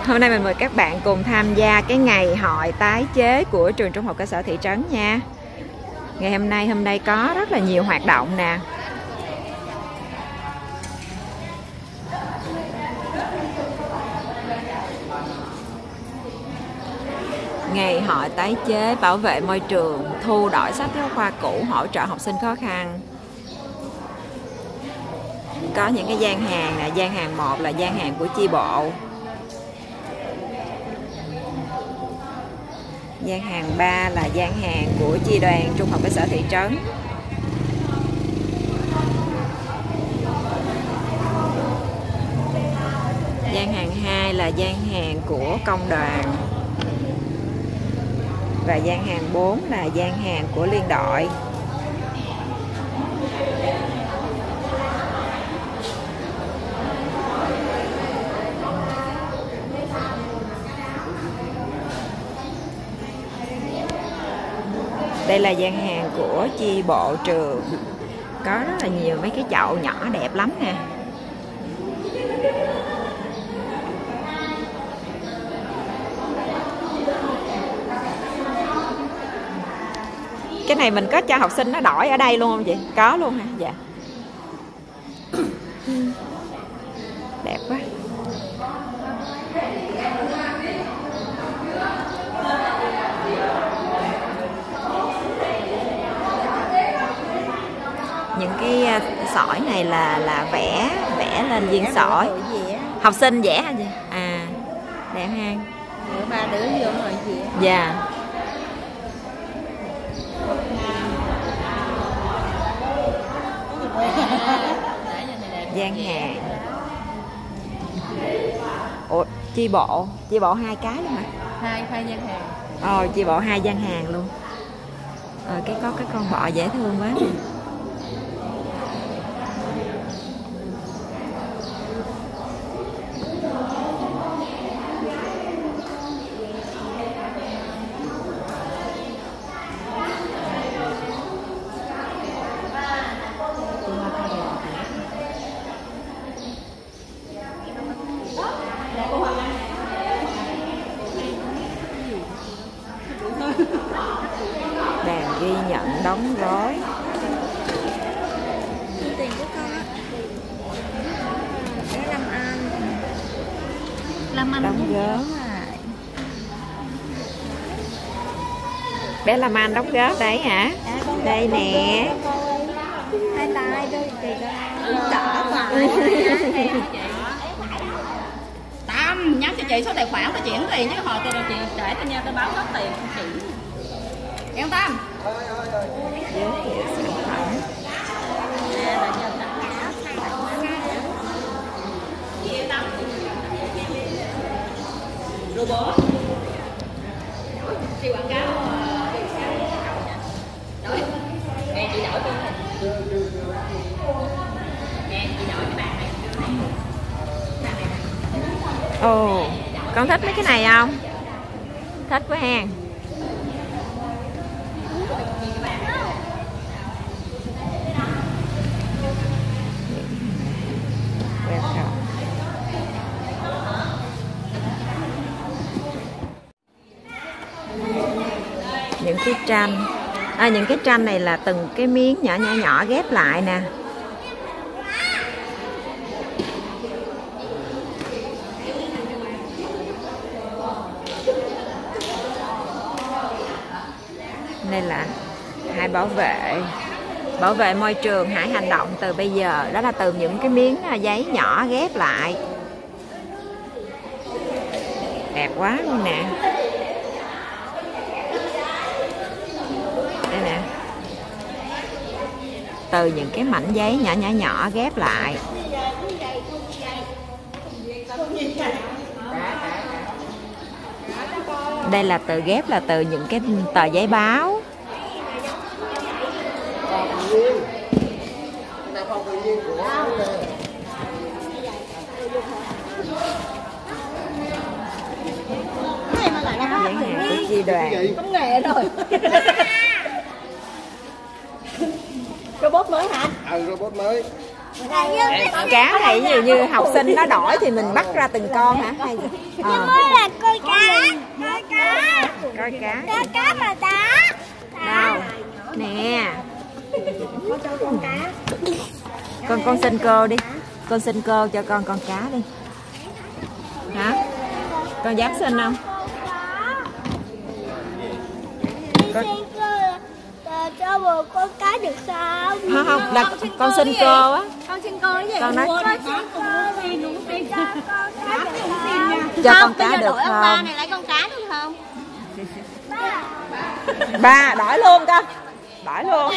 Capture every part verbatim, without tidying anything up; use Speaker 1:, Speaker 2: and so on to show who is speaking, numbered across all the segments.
Speaker 1: Hôm nay mình mời các bạn cùng tham gia cái ngày hội tái chế của trường Trung học cơ sở Thị Trấn nha. Ngày hôm nay hôm nay có rất là nhiều hoạt động nè. Ngày hội tái chế bảo vệ môi trường, thu đổi sách giáo khoa cũ, hỗ trợ học sinh khó khăn. Có những cái gian hàng nè, gian hàng một là gian hàng của chi bộ. Gian hàng ba là gian hàng của chi đoàn Trung học cơ sở Thị Trấn. Gian hàng hai là gian hàng của công đoàn. Và gian hàng bốn là gian hàng của liên đội. Đây là gian hàng của chi bộ trường. Có rất là nhiều mấy cái chậu nhỏ đẹp lắm nè. Cái này mình có cho học sinh nó đổi ở đây luôn không chị? Có luôn hả? Dạ. Đẹp quá. Những cái sỏi này là là vẽ vẽ lên viên sỏi. Học sinh vẽ hả chị? À, đẹp ha.
Speaker 2: Ba đứa vô rồi chị.
Speaker 1: Dạ. Gian hàng. Ủa, chi bộ, chi bộ hai cái luôn hả?
Speaker 2: Hai hai gian hàng.
Speaker 1: Ồ, chi bộ hai gian hàng luôn. Ờ, cái có cái con bọ dễ thương quá. Đàn ghi nhận đóng gói.
Speaker 2: Tiền của con á. Cái Lâm An. Lâm An
Speaker 1: Đóng góp. Bé Lâm An đóng góp đấy hả?
Speaker 2: À,
Speaker 1: đây nè.
Speaker 2: Hai tay đôi chị đỏ mà.
Speaker 3: Tâm nhắn cho chị số tài khoản tôi chuyển tiền chứ hồi tôi chị để tôi nha tôi báo hết tiền chị. Yên tâm.
Speaker 1: Giới thiệu sản phẩm.
Speaker 3: Robot. Chị quảng cáo rồi. Nè chị đổi tôi. Nè chị đổi cái bàn này.
Speaker 1: Ồ, con thích mấy cái này không? Thích quá ha. Những cái tranh, à, những cái tranh này là từng cái miếng nhỏ nhỏ nhỏ ghép lại nè. Đây là hãy bảo vệ bảo vệ môi trường, hãy hành động từ bây giờ. Đó là từ những cái miếng giấy nhỏ ghép lại. Đẹp quá luôn nè. Đây nè. Từ những cái mảnh giấy nhỏ nhỏ nhỏ ghép lại. Đây là từ ghép là từ những cái tờ giấy báo. Giấy hàng của chi đoàn.
Speaker 2: Công nghệ rồi. Robot mới hả?
Speaker 4: Ừ, robot mới.
Speaker 1: Cá này ví dụ như học sinh nó đổi thì mình bắt ra từng con hả? Hay gì?
Speaker 2: Nhưng mới là coi cá. Coi cá.
Speaker 1: Coi cá.
Speaker 2: Coi cá mà đá.
Speaker 1: Đâu? Nè. Con con xin cô đi. Con xin cô cho con con cá đi. Hả? Con dám xin không? Con...
Speaker 2: cho một con cá được sao?
Speaker 1: Không không, là con, con xin cô á.
Speaker 2: Con xin cô cái gì?
Speaker 1: Con nói
Speaker 2: con xin cô thì đúng xin cho con cá được không?
Speaker 1: Cho con cá được không?
Speaker 2: Ba này lấy con cá được không?
Speaker 1: Ba đổi luôn con. Đổi luôn.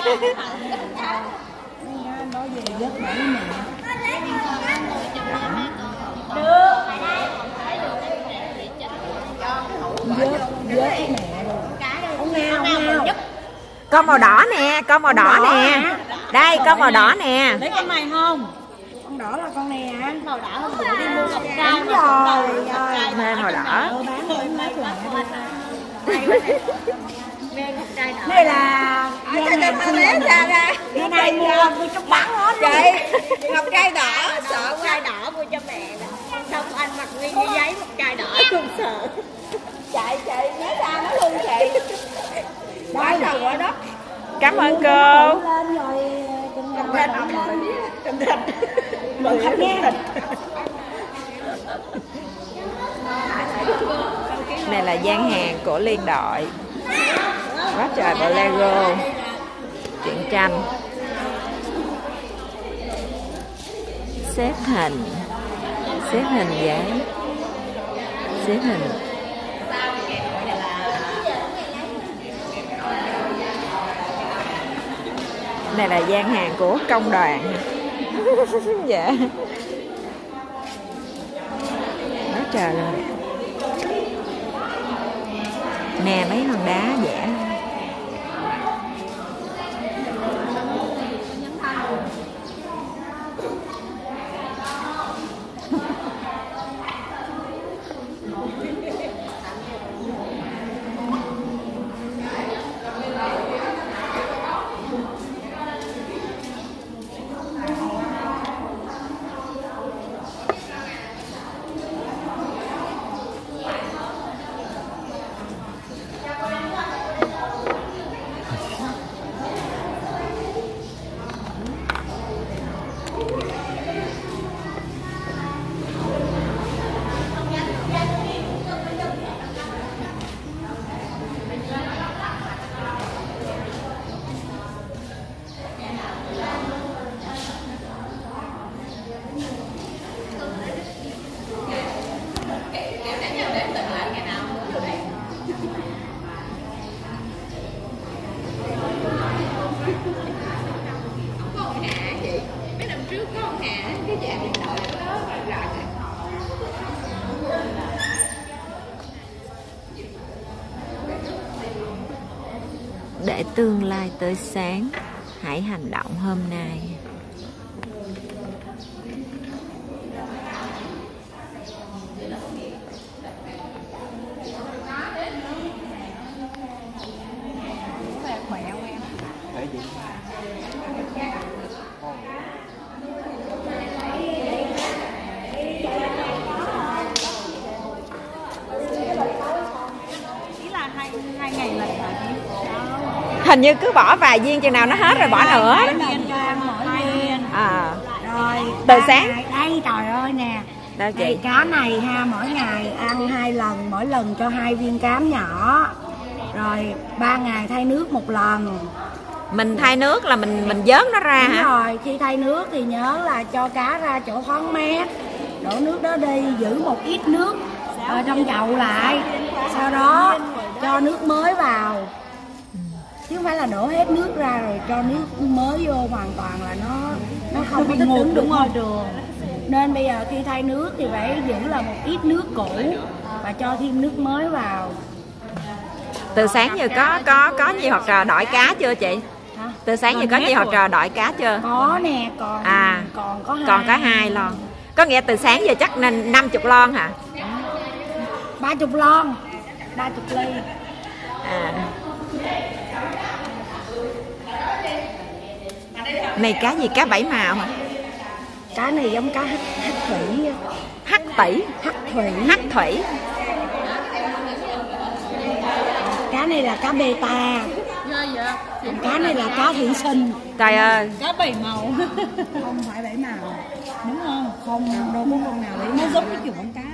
Speaker 1: Con màu đỏ nè, con màu đỏ nè. Đây, con màu đỏ nè.
Speaker 3: Lấy con này không?
Speaker 2: Con đỏ là con này hả?
Speaker 3: Màu đỏ không bữa đi mua ngọc trai.
Speaker 2: Đúng rồi, rồi.
Speaker 1: Mê màu đỏ.
Speaker 2: Đây là cái này bé ra ra. Cái này mua mua trong bán hết. Chị, ngọc trai đỏ, sợ trai đỏ mua cho mẹ nè. Xong anh mặc nguyên cái giấy một trai đỏ không sợ. Chạy chị nhớ ra nó luôn chị. Quá trời quá đất.
Speaker 1: Cảm ơn cô.
Speaker 2: Lên rồi cầm thịt. Cầm thịt. Cầm thịt nha.
Speaker 1: Này là gian hàng của liên đội. Quá trời bộ Lego. Truyện tranh. Xếp hình. Xếp hình giấy. Xếp hình. Này là gian hàng của công đoàn. Dạ. Quá trời luôn. Nè mấy hòn đá vẽ. Để tương lai tới sáng, hãy hành động hôm nay. Hình như cứ bỏ vài viên chừng nào nó hết rồi bỏ nữa. À.
Speaker 2: Rồi
Speaker 1: từ sáng
Speaker 2: đây trời ơi nè.
Speaker 1: Đâu chị?
Speaker 2: Đây, cá này ha, mỗi ngày ăn hai lần, mỗi lần cho hai viên cám nhỏ. Rồi ba ngày thay nước một lần.
Speaker 1: Mình thay nước là mình mình vớt nó ra.
Speaker 2: Đúng
Speaker 1: hả?
Speaker 2: Rồi, khi thay nước thì nhớ là cho cá ra chỗ thoáng mát, đổ nước đó đi, giữ một ít nước ở trong chậu lại, sau đó cho nước mới vào, chứ không phải là đổ hết nước ra rồi cho nước mới vô, hoàn toàn là nó nó không có thích ứng được môi trường. Nên bây giờ khi thay nước thì phải giữ là một ít nước cũ và cho thêm nước mới vào.
Speaker 1: Từ sáng giờ có có có nhiều học trò đổi cá chưa chị?
Speaker 2: Hả?
Speaker 1: Từ sáng giờ có nhiều học trò đổi cá chưa?
Speaker 2: Có nè, còn
Speaker 1: à,
Speaker 2: còn có hai.
Speaker 1: Còn có hai lon. Có nghĩa từ sáng giờ chắc nên năm chục lon hả?
Speaker 2: Ba chục lon, ba chục ly.
Speaker 1: À. Này cá gì? Cá bảy màu hả?
Speaker 2: Cá này giống cá hắc, hắc thủy.
Speaker 1: Hắc tỷ.
Speaker 2: Hắc thủy.
Speaker 1: Hắc thủy.
Speaker 2: Cá này là cá beta. Còn cá này là cá thủy sinh.
Speaker 1: Trời ơi.
Speaker 3: Cá bảy màu.
Speaker 2: Không phải bảy màu.
Speaker 3: Đúng không?
Speaker 2: Không, đâu có con nào bảy màu.
Speaker 3: Nó giống cái kiểu con cá